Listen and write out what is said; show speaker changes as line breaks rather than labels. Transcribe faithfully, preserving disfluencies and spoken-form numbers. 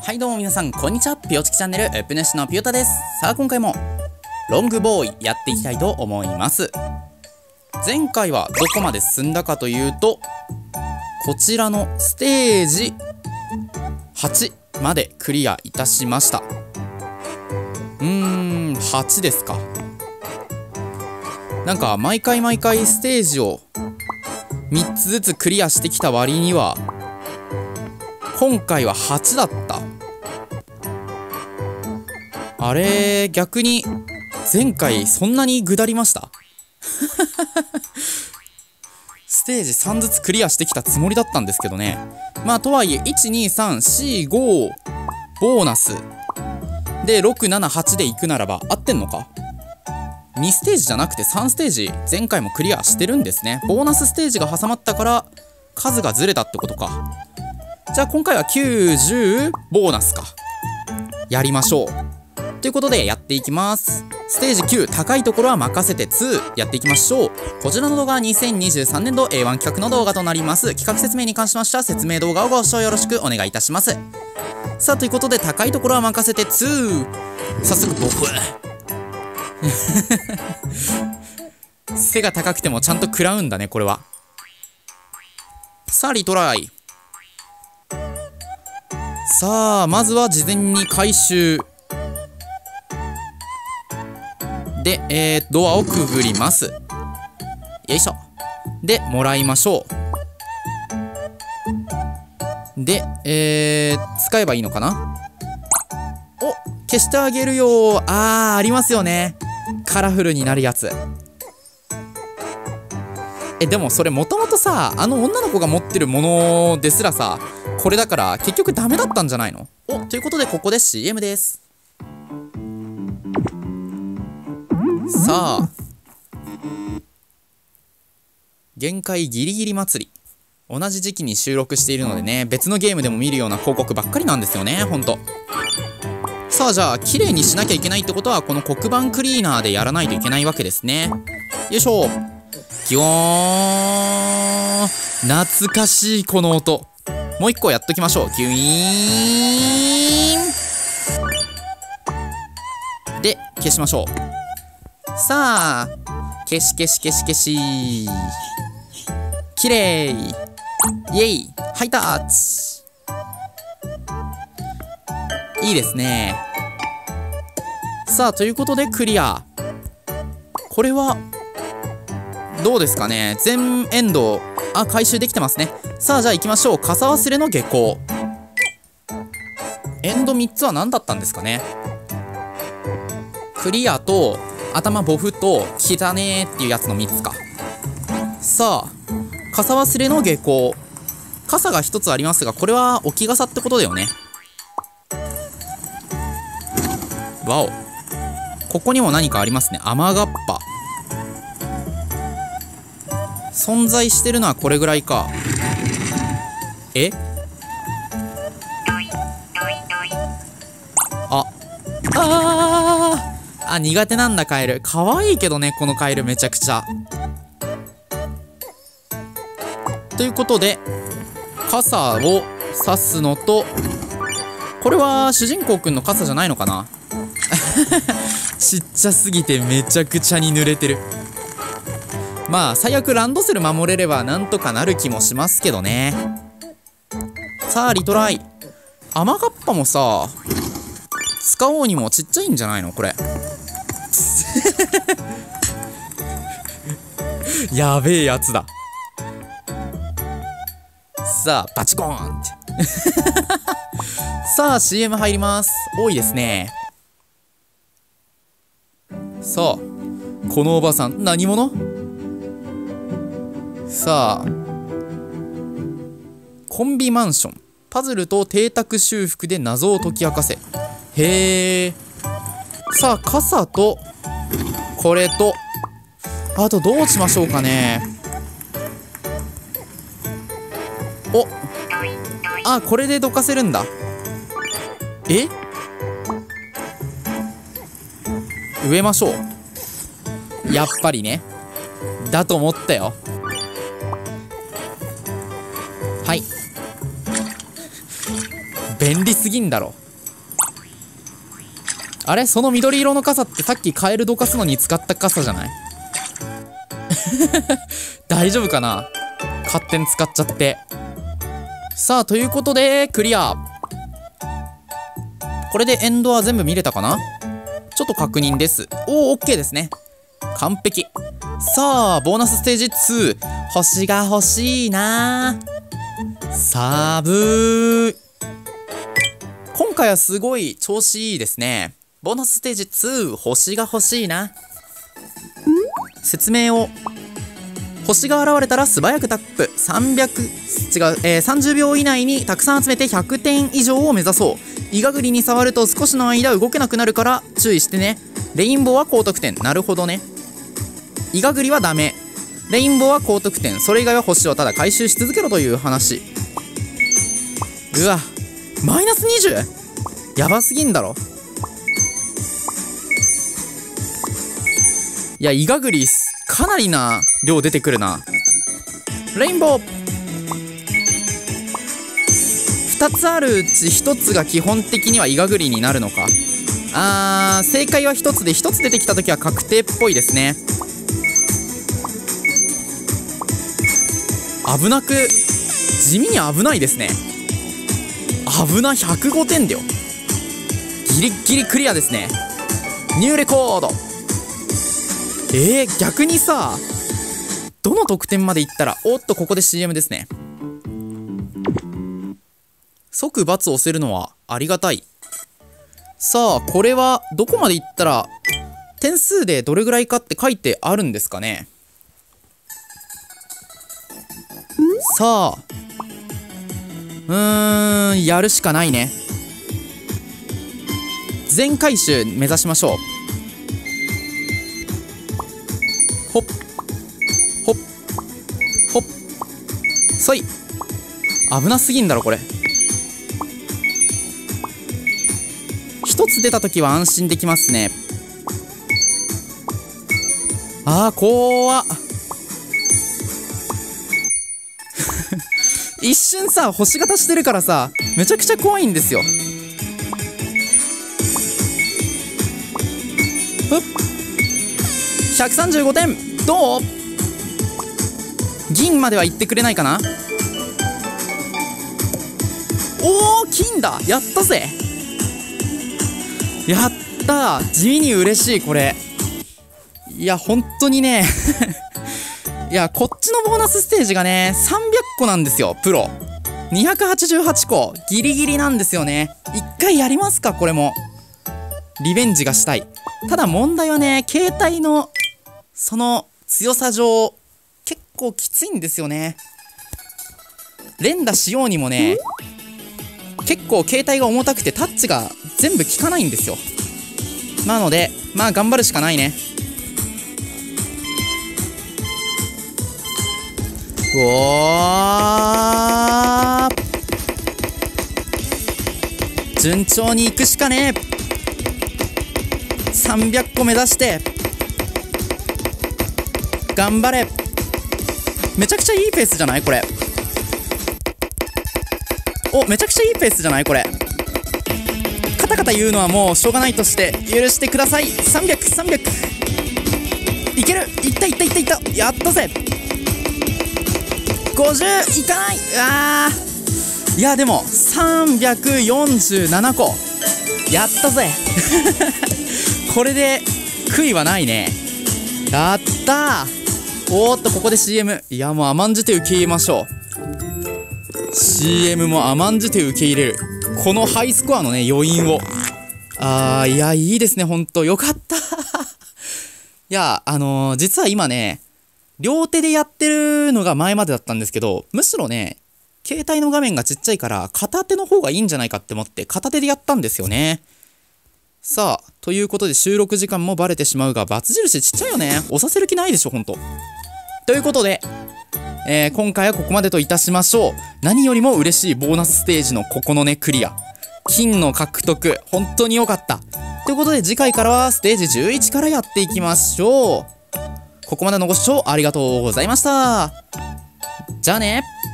はいどうも皆さんこんにちは。ピオチキチャンネルウップ主のピオタです。さあ今回もロングボーイやっていきたいと思います。前回はどこまで進んだかというと、こちらのステージはちまでクリアいたしました。うーんはちですか。なんか毎回毎回ステージをみっつずつクリアしてきた割には今回ははちだった。あれ逆に前回そんなにぐだりましたステージさんずつクリアしてきたつもりだったんですけどね。まあとはいえいちにさんしごボーナスでろくななはちでいくならば合ってんのか。にステージじゃなくてさんステージ前回もクリアしてるんですね。ボーナスステージが挟まったから数がずれたってことか。じゃあ今回はきゅうじゅうボーナスか。やりましょう。ということでやっていきます。ステージきゅう高いところは任せてにやっていきましょう。こちらの動画はにせんにじゅうさんねんど エーワン 企画の動画となります。企画説明に関しましては説明動画をご視聴よろしくお願いいたします。さあということで高いところは任せてに。早速ボフ背が高くてもちゃんと食らうんだねこれは。さあリトライ。さあまずは事前に回収で、えー、ドアをくぐります。よいしょ。でもらいましょう。で、えー、使えばいいのかな。お、消してあげるよ。あーありますよね、カラフルになるやつ。えでもそれもともとさ、あの女の子が持ってるものですらさこれだから結局ダメだったんじゃないの。お、ということでここで シーエム です。さあ限界ギリギリ祭り、同じ時期に収録しているのでね、別のゲームでも見るような広告ばっかりなんですよねほんと。さあじゃあ綺麗にしなきゃいけないってことはこの黒板クリーナーでやらないといけないわけですね。よいしょ。ギョーン、懐かしいこの音。もう一個やっときましょう。ギュイーンで消しましょう。さあ消し消し消し消し、きれい、イエイ、ハイタッチ、いいですね。さあということでクリア。これはどうですかね。全エンドあ回収できてますね。さあじゃあ行きましょう。傘忘れの下校。エンドみっつは何だったんですかね。クリアと頭ボフと汚ねーっていうやつのみっつか。さあ傘忘れの下校。傘がひとつありますがこれは置き傘ってことだよね。わお、ここにも何かありますね。雨がっぱ存在してるのはこれぐらいか。えああーあ苦手なんだカエル。可愛いけどねこのカエルめちゃくちゃ。ということで傘を差すのと、これは主人公くんの傘じゃないのかなちっちゃすぎてめちゃくちゃに濡れてる。まあ最悪ランドセル守れればなんとかなる気もしますけどね。さあリトライ。雨がっぱもさ使おうにもちっちゃいんじゃないのこれやべえやつだ。さあバチコーンってさあ シーエム 入ります。多いですね。さあこのおばさん何者。さあコンビマンション、パズルと邸宅修復で謎を解き明かせ。へえ。さあ傘とこれとあとどうしましょうかね。おあこれでどかせるんだ。え植えましょう。やっぱりねだと思ったよ。はい便利すぎんだろ。あれ、その緑色の傘ってさっきカエルどかすのに使った傘じゃない？大丈夫かな、勝手に使っちゃって。さあ、ということでクリア。これでエンドは全部見れたかな。ちょっと確認です。おー、 OK ですね。完璧。さあ、ボーナスステージツー、星が欲しいな。サブー。今回はすごい調子いいですね。ボーナスステージツー、星が欲しいな。説明を。星が現れたら素早くタップ。さんびゃく、違う、えー、さんじゅうびょう以内にたくさん集めてひゃくてん以上を目指そう。イガグリに触ると少しの間動けなくなるから注意してね。レインボーは高得点。なるほどね。イガグリはダメ。レインボーは高得点。それ以外は星をただ回収し続けろという話。うわ、マイナス にじゅう？ やばすぎんだろ。いや、イガグリかなりな量出てくるな。レインボーふたつあるうちひとつが基本的にはイガグリになるのか。あー、正解はひとつで、ひとつ出てきた時は確定っぽいですね。危なく、地味に危ないですね。危な、ひゃくごてんだよ。ギリギリクリアですね。ニューレコード。えー、逆にさ、どの得点までいったら、おっと、ここで シーエム ですね。即×を押せるのはありがたい。さあ、これはどこまでいったら点数でどれぐらいかって書いてあるんですかね。さあ、うーん、やるしかないね。全回収目指しましょう。ほっほっほっそい。危なすぎんだろこれ。一つ出た時は安心できますね。あー、怖っ。一瞬さ、星型してるからさ、めちゃくちゃ怖いんですよ。ふっ、ひゃくさんじゅうごてん。どう？銀までは行ってくれないかな。おー、金だ。やったぜ。やったー。地味に嬉しいこれ。いや本当にねいや、こっちのボーナスステージがねさんびゃっこなんですよ。プロにひゃくはちじゅうはちこ、ギリギリなんですよね。一回やりますか。これもリベンジがしたい。ただ問題はね、携帯のその強さ上結構きついんですよね。連打しようにもね、結構携帯が重たくてタッチが全部効かないんですよ。なのでまあ頑張るしかないね。うおー、順調にいくしかねえ。さんびゃっこ目指して頑張れ。めちゃくちゃいいペースじゃないこれ。お、めちゃくちゃいいペースじゃないこれ。カタカタ言うのはもうしょうがないとして許してください。さんびゃく、さんびゃくいける。いったいったいったいった。やったぜ。ごじゅういかない。あー、いやでもさんびゃくよんじゅうななこやったぜこれで悔いはないね。やったー。おーっと、ここで シーエム。いやもう甘んじて受け入れましょう。 シーエム も甘んじて受け入れる、このハイスコアのね余韻を。あー、いやいいですね、ほんとよかったいやあのー、実は今ね両手でやってるのが前までだったんですけど、むしろね携帯の画面がちっちゃいから片手の方がいいんじゃないかって思って片手でやったんですよね。さあ、ということで収録時間もバレてしまうが、×印ちっちゃいよね。押させる気ないでしょほんと。ということで、えー、今回はここまでといたしましょう。何よりも嬉しいボーナスステージのここのねクリア、金の獲得、本当に良かった。ということで次回からはステージじゅういちからやっていきましょう。ここまでのご視聴ありがとうございました。じゃあね。